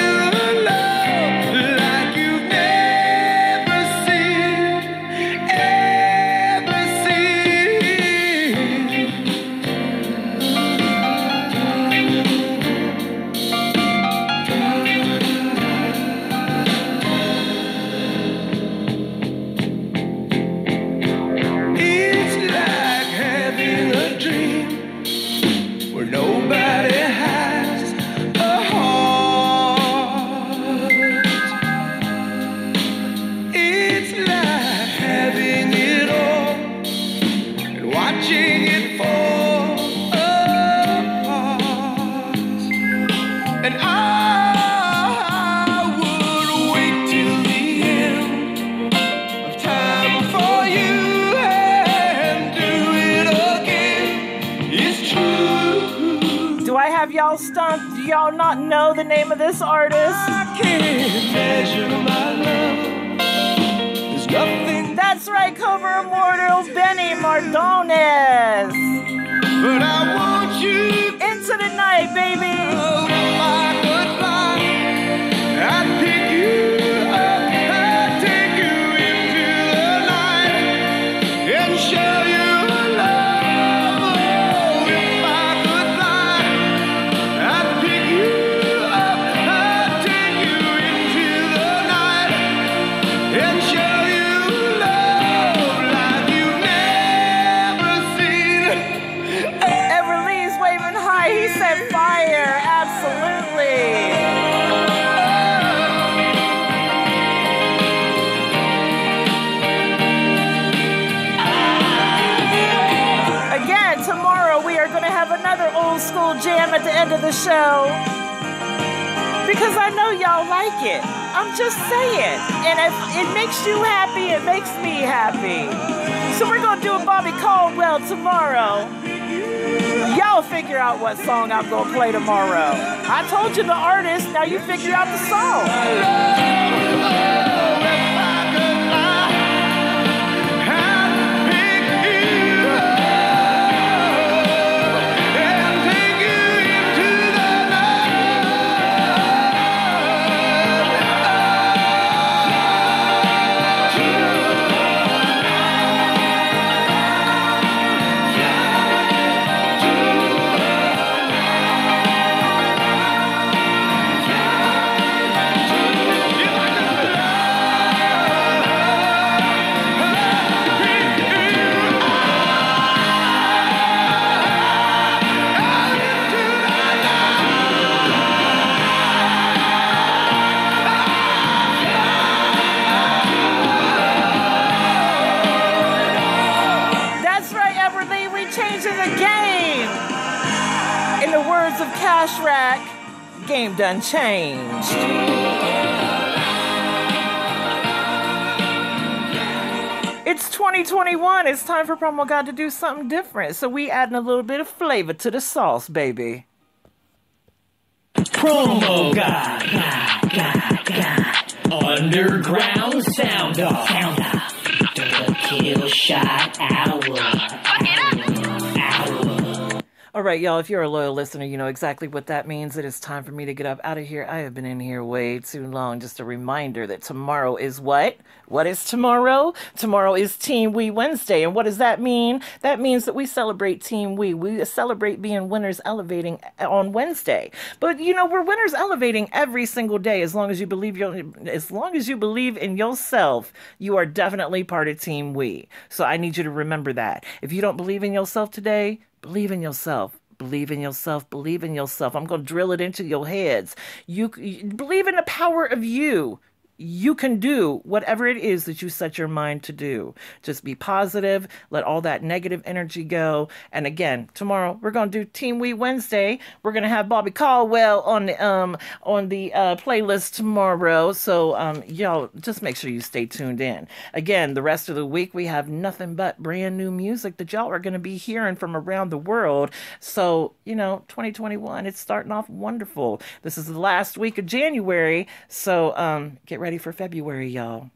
y'all stumped? Do y'all not know the name of this artist? I can't measure my love. There's nothing. That's right, Cobra Immortal Benny Mardones. But I want you into the night, baby. Oh, if I could fly, I'd pick you up, I'd take you into the night and show you. Old school jam at the end of the show because I know y'all like it. I'm just saying, and if it makes you happy, it makes me happy. So we're gonna do a Bobby Caldwell tomorrow. Y'all figure out what song I'm gonna play tomorrow. I told you the artist, now you figure out the song. Of Cash Rack, game done changed. It's twenty twenty-one. It's time for Promo God to do something different. So we adding a little bit of flavor to the sauce, baby. Promo God, God, God, God. Underground sound off. Sound off. Kill shot hour. All right, y'all, if you're a loyal listener, you know exactly what that means. It is time for me to get up out of here. I have been in here way too long. Just a reminder that tomorrow is what? What is tomorrow? Tomorrow is Team We Wednesday. And what does that mean? That means that we celebrate Team We. We celebrate being winners elevating on Wednesday. But, you know, we're winners elevating every single day. As long as you believe your, as long as you believe in yourself, you are definitely part of Team We. So I need you to remember that. If you don't believe in yourself today, believe in yourself. Believe in yourself. Believe in yourself. I'm going to drill it into your heads. You, you believe in the power of you. You can do whatever it is that you set your mind to do. Just be positive. Let all that negative energy go. And again, tomorrow we're going to do Team We Wednesday. We're going to have Bobby Caldwell on the um on the uh, playlist tomorrow. So um y'all just make sure you stay tuned in. Again, the rest of the week we have nothing but brand new music that y'all are going to be hearing from around the world. So, you know, twenty twenty-one, it's starting off wonderful. This is the last week of January. So um get ready. Ready for February, y'all.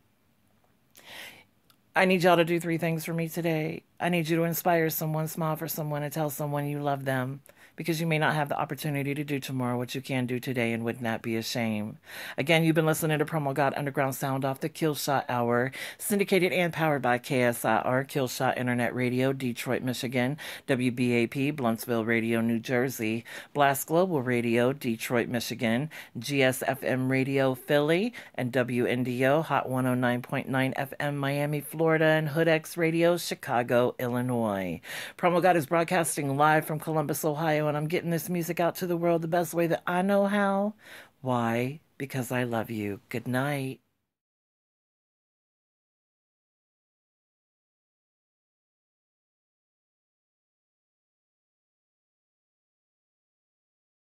I need y'all to do three things for me today. I need you to inspire someone, smile for someone, and tell someone you love them. Because you may not have the opportunity to do tomorrow what you can do today and would not be ashamed. Again, you've been listening to Promo God Underground Sound Off, the Killshot Hour, syndicated and powered by K S I R, Killshot Internet Radio, Detroit, Michigan, W B A P, Bluntsville Radio, New Jersey, Blast Global Radio, Detroit, Michigan, G S F M Radio, Philly, and W N D O, Hot one oh nine point nine F M, Miami, Florida, and Hood X Radio, Chicago, Illinois. Promo God is broadcasting live from Columbus, Ohio, and I'm getting this music out to the world the best way that I know how. Why? Because I love you. Good night.